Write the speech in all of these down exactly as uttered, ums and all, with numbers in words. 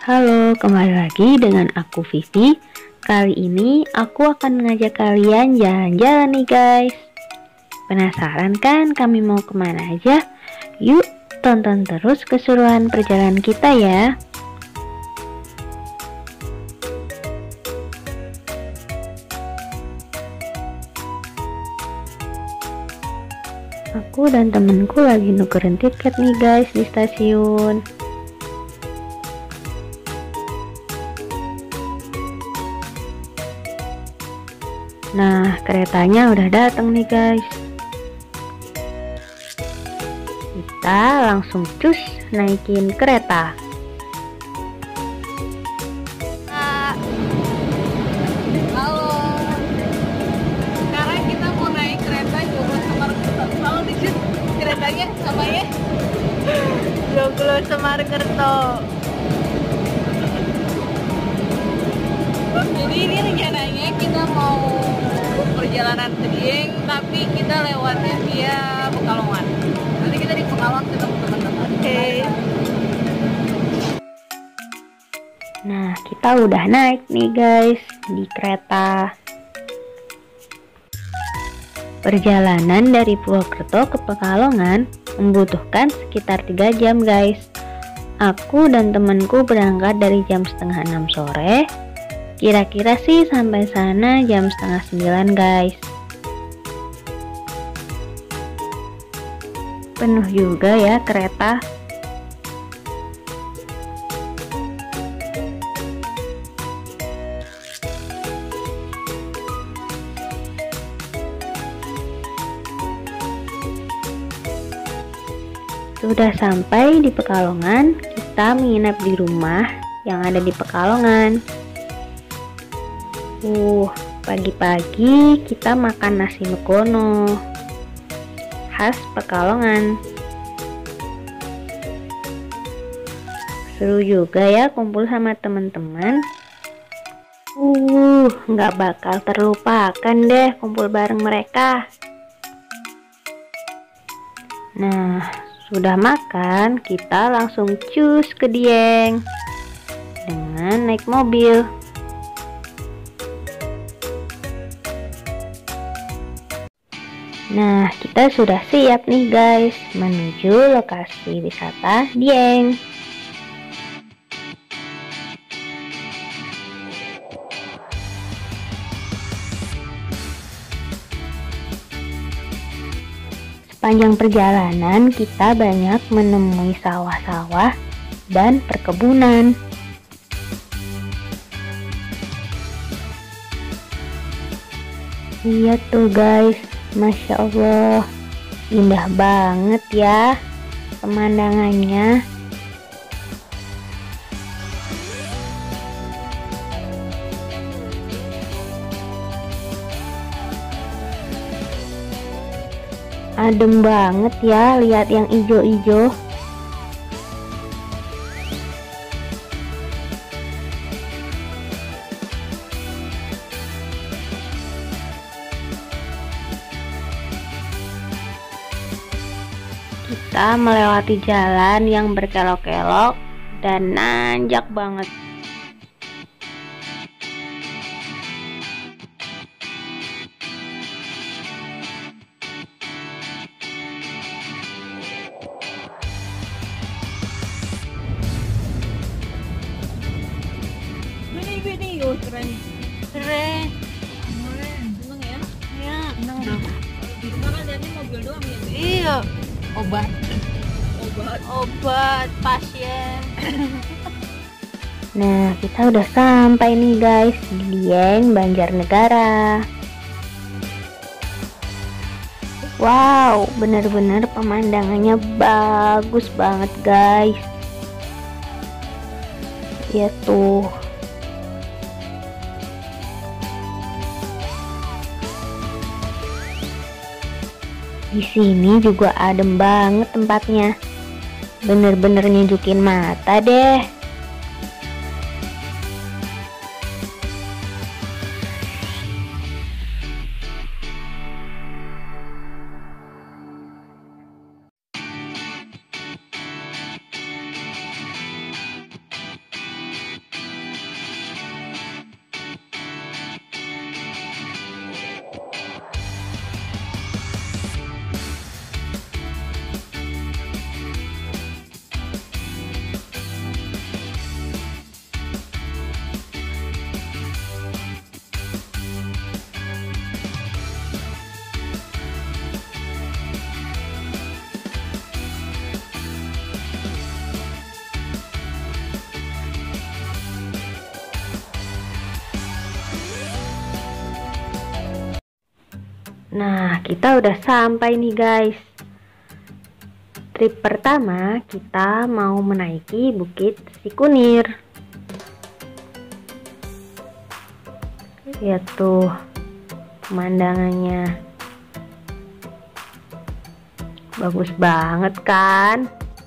Halo, kembali lagi dengan aku Vivi. Kali ini aku akan mengajak kalian jalan-jalan nih guys. Penasaran kan kami mau kemana aja? Yuk tonton terus keseruan perjalanan kita ya. Aku dan temenku lagi nukerin tiket nih guys di stasiun. Nah, keretanya udah datang nih guys. Kita langsung cus naikin kereta. Halo. Sekarang kita mau naik kereta Jomblo Semarkerto. Kalau di sini keretanya sama ya? Jomblo Semarkerto. Jadi ini rencananya kita mau perjalanan ke Dieng, tapi kita lewatnya via Pekalongan. Nanti kita di Pekalongan ketemu teman-teman. Oke. Okay. Nah, kita udah naik nih guys di kereta. Perjalanan dari Purwokerto ke Pekalongan membutuhkan sekitar tiga jam guys. Aku dan temanku berangkat dari jam setengah enam sore. Kira-kira sih sampai sana jam setengah sembilan guys. Penuh juga ya kereta. Sudah sampai di Pekalongan, kita menginap di rumah yang ada di Pekalongan. Uh, pagi-pagi kita makan nasi megono khas Pekalongan. Seru juga ya kumpul sama teman-teman. Uh, nggak bakal terlupakan deh kumpul bareng mereka. Nah, sudah makan, kita langsung cus ke Dieng dengan naik mobil. Nah, kita sudah siap nih guys menuju lokasi wisata Dieng. Sepanjang perjalanan kita banyak menemui sawah-sawah dan perkebunan. Lihat tuh guys, Masya Allah, indah banget ya pemandangannya. Adem banget ya, lihat yang ijo-ijo. Kita melewati jalan yang berkelok-kelok dan nanjak banget. Ini video keren. Keren. Seneng ya? Iya, seneng dong. Di rumah kan lihatnya mobil doang ya? Iya. Obat. Obat. Obat pasien. Nah, kita udah sampai nih guys di Dieng, Banjarnegara. Wow, bener-bener pemandangannya bagus banget guys. Ya tuh. Di sini juga adem banget tempatnya. Bener-bener nyunjukin mata deh. Nah, kita udah sampai nih guys. Trip pertama kita mau menaiki Bukit Sikunir. Lihat tuh pemandangannya, bagus banget kan?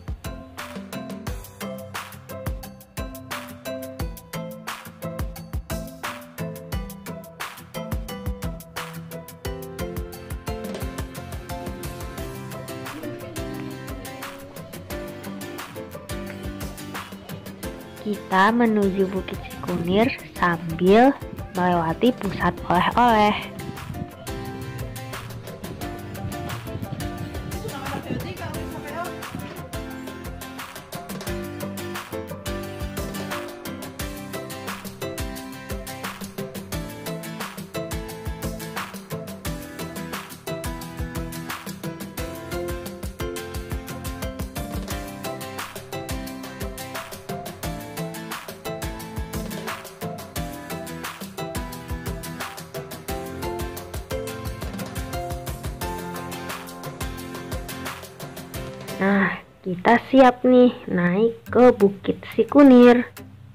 Kita menuju Bukit Sikunir sambil melewati pusat oleh-oleh. Nah, kita siap nih naik ke Bukit Sikunir.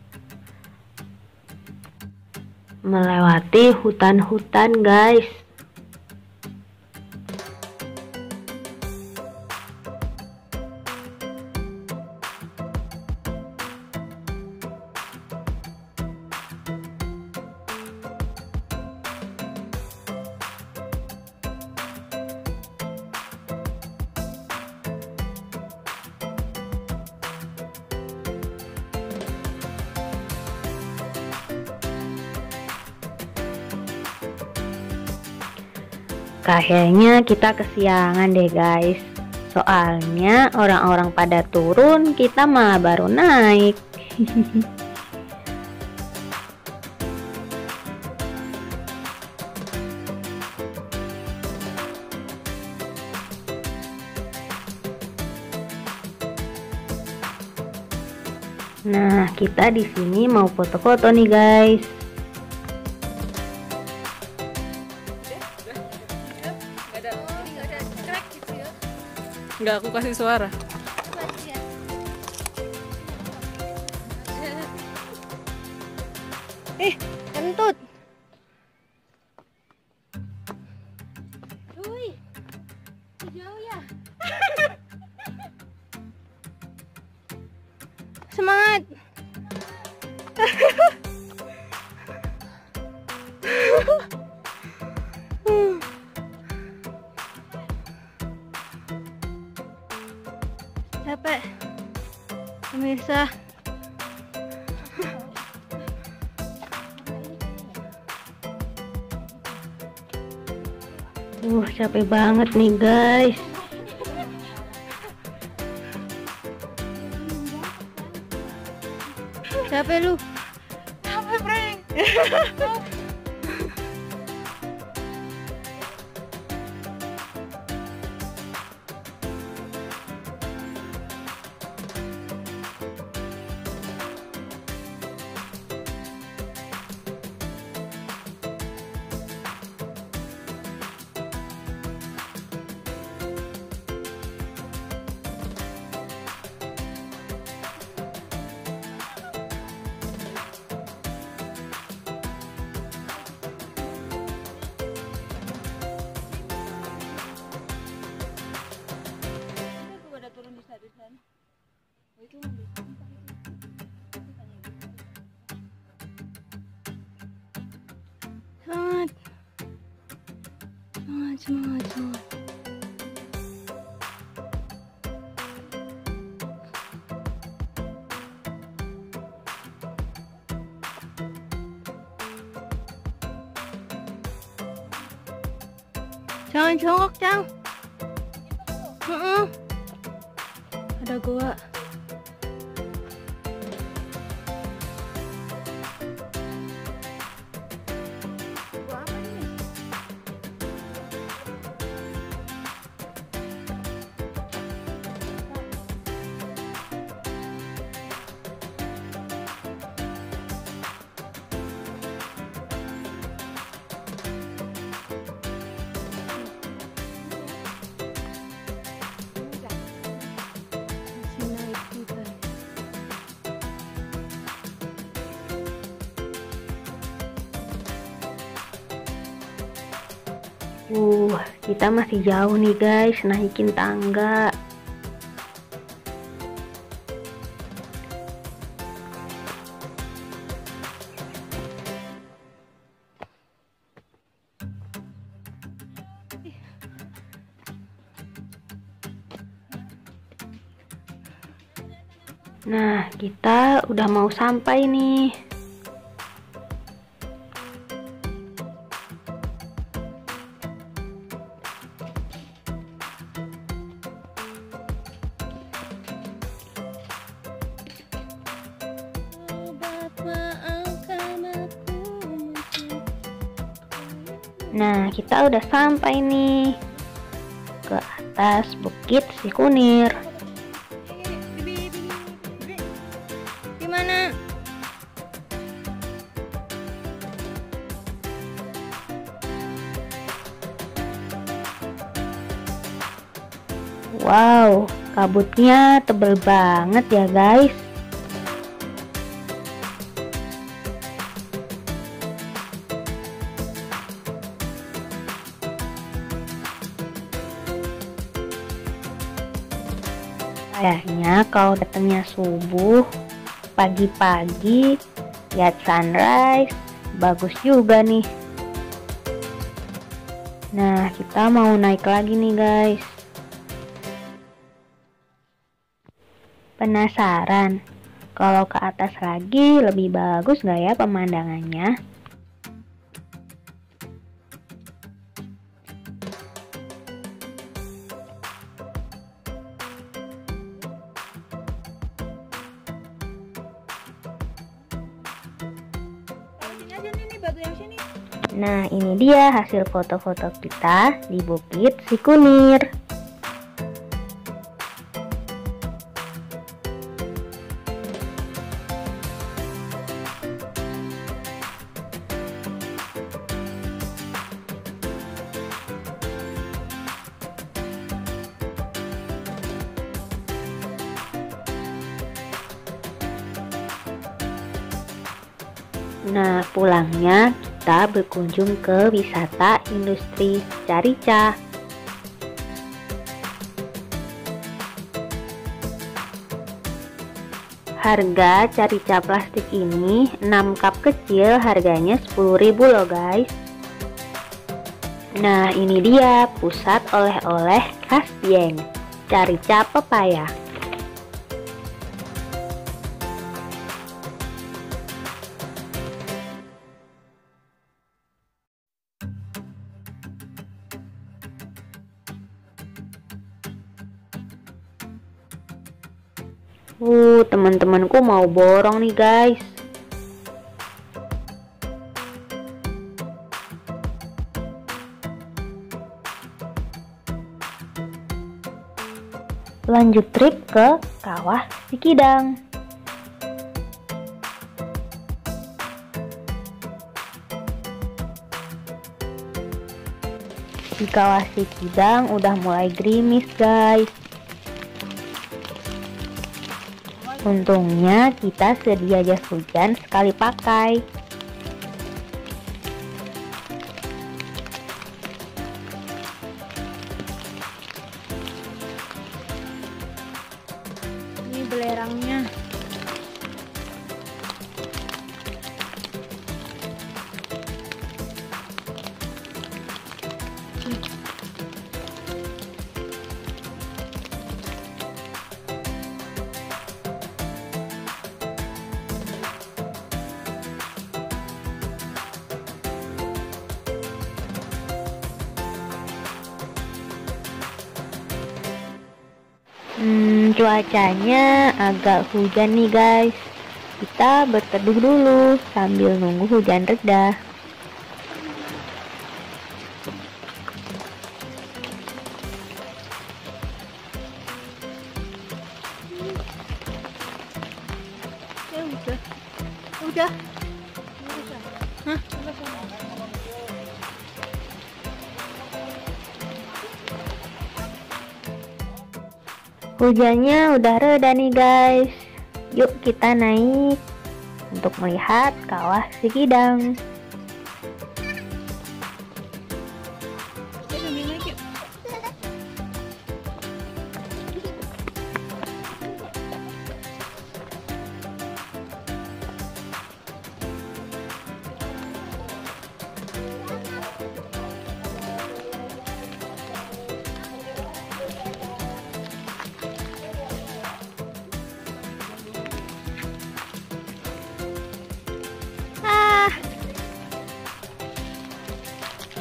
Melewati hutan-hutan, guys. Kayaknya kita kesiangan deh guys. Soalnya orang-orang pada turun, kita malah baru naik. Nah, kita di sini mau foto-foto nih guys. Nggak, aku kasih suara. Eh, kentut. Wih, jauh ya. Semangat. Capek pemirsa. Uh, capek banget nih guys. Capek lu. Capek, Breng. Semangat. Semangat, semangat, semangat. Jangan jongkok, Cang. Mm-mm. Ada gua. Uh, kita masih jauh nih guys, naikin tangga. Nah, kita udah mau sampai nih. Nah, kita udah sampai nih ke atas Bukit Sikunir. Gimana? Wow, kabutnya tebel banget ya guys. Kayaknya kalau datangnya subuh, pagi-pagi, lihat sunrise, bagus juga nih. Nah, kita mau naik lagi nih guys. Penasaran, kalau ke atas lagi lebih bagus gak ya pemandangannya? Nah, ini dia hasil foto-foto kita di Bukit Sikunir. Nah, pulangnya kita berkunjung ke wisata industri Carica. Harga Carica plastik ini enam cup kecil harganya sepuluh ribu loh guys. Nah, ini dia pusat oleh-oleh khas Dieng, Carica Pepaya. Uh, teman-temanku mau borong nih guys. Lanjut trip ke Kawah Sikidang. Di Kawah Sikidang udah mulai gerimis guys. Untungnya kita sedia jas hujan sekali pakai. Ini belerangnya. Hmm, cuacanya agak hujan nih guys. Kita berteduh dulu sambil nunggu hujan reda. Ya udah. Udah. Hah? Hujannya udah reda nih guys. Yuk kita naik untuk melihat Kawah Sikidang.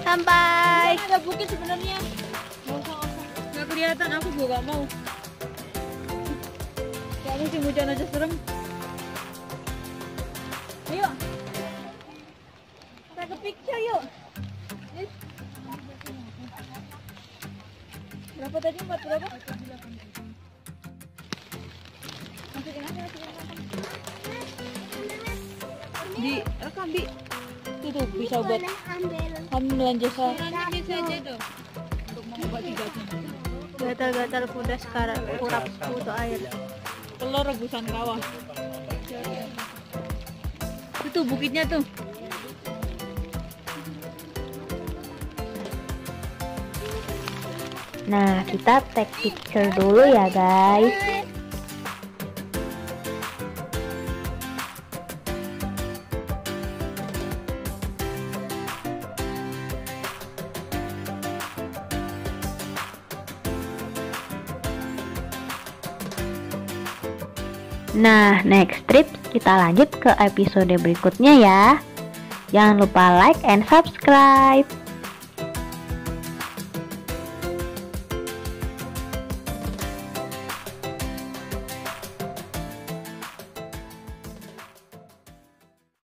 Sampai. Ada bukit sebenarnya. Nggak usah, nggak usah. Nggak kelihatan, aku juga nggak mau. Kalau musim hujan aja serem. Ayo. Kita ke picture yuk. Yes. Berapa tadi? Empat berapa? Masukin aja, masukin aja. Di rekam Bi. Itu tuh bisa buat hamil jasa. Bisa aja tuh. Untuk mengobati gatal. Gatal-gatal kuda sekarang kurap butuh air. Telur rebusan kawah. Itu bukitnya tuh. Nah, kita take picture dulu ya guys. Nah, next trip kita lanjut ke episode berikutnya ya. Jangan lupa like and subscribe.